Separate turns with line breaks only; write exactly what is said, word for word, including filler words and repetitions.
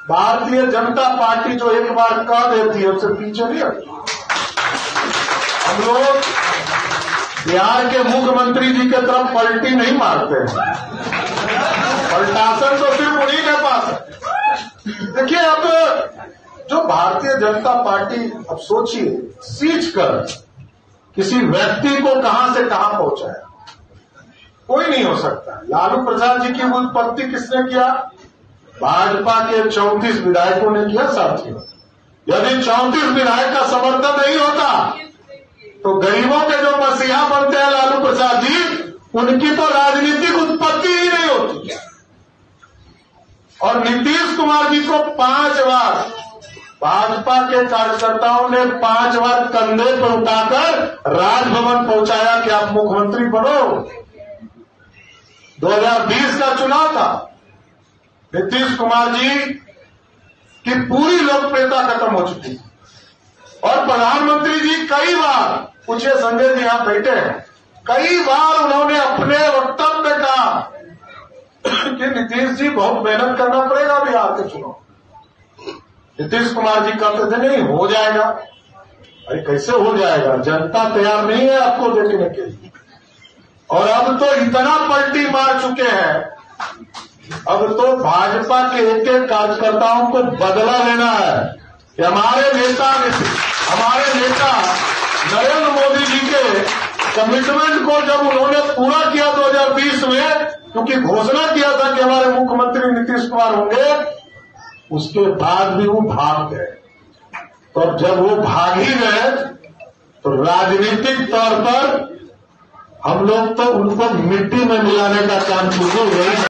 Bharatiya Janata party जो एक बार कह देती है उससे पीछे नहीं हटती। हम लोग बिहार के मुख्यमंत्री जी की तरफ पलटी नहीं मारते हैं, पलटासन तो सिर्फ उन्हीं के पास है। देखिए, अब जो भारतीय जनता पार्टी, अब सोचिए, सींच कर किसी व्यक्ति को कहां से कहां पहुंचाया, कोई नहीं हो सकता। लालू प्रसाद जी की उत्पत्ति किसने किया? भाजपा के चौंतीस विधायकों ने किया साथियों। यदि चौंतीस विधायक का समर्थन नहीं होता तो गरीबों के जो मसीहा बनते हैं लालू प्रसाद जी, उनकी तो राजनीतिक उत्पत्ति ही नहीं होती। और नीतीश कुमार जी को पांच बार भाजपा के कार्यकर्ताओं ने पांच बार कंधे पर उठाकर राजभवन पहुंचाया कि आप मुख्यमंत्री बनो। दो हज़ार बीस का चुनाव था, नीतीश कुमार जी की पूरी लोकप्रियता खत्म हो चुकी और प्रधानमंत्री जी कई बार, पूछिए संजय जी यहां बैठे हैं, कई बार उन्होंने अपने वक्तव्य में कहा कि नीतीश जी बहुत मेहनत करना पड़ेगा बिहार के चुनाव। नीतीश कुमार जी कहते थे नहीं हो जाएगा। अरे कैसे हो जाएगा, जनता तैयार नहीं है आपको देखने के लिए। और अब तो इतना पलटी मार चुके हैं, अब तो भाजपा के एक एक कार्यकर्ताओं को बदला लेना है कि हमारे नेता हमारे नेता नरेंद्र मोदी जी के कमिटमेंट को जब उन्होंने पूरा किया दो हज़ार बीस में, क्योंकि घोषणा किया था कि हमारे मुख्यमंत्री नीतीश कुमार होंगे, उसके बाद भी वो भाग गए। तो जब वो भाग ही गए तो राजनीतिक तौर पर हम लोग तो उनको मिट्टी में मिलाने का काम शुरू हो गई।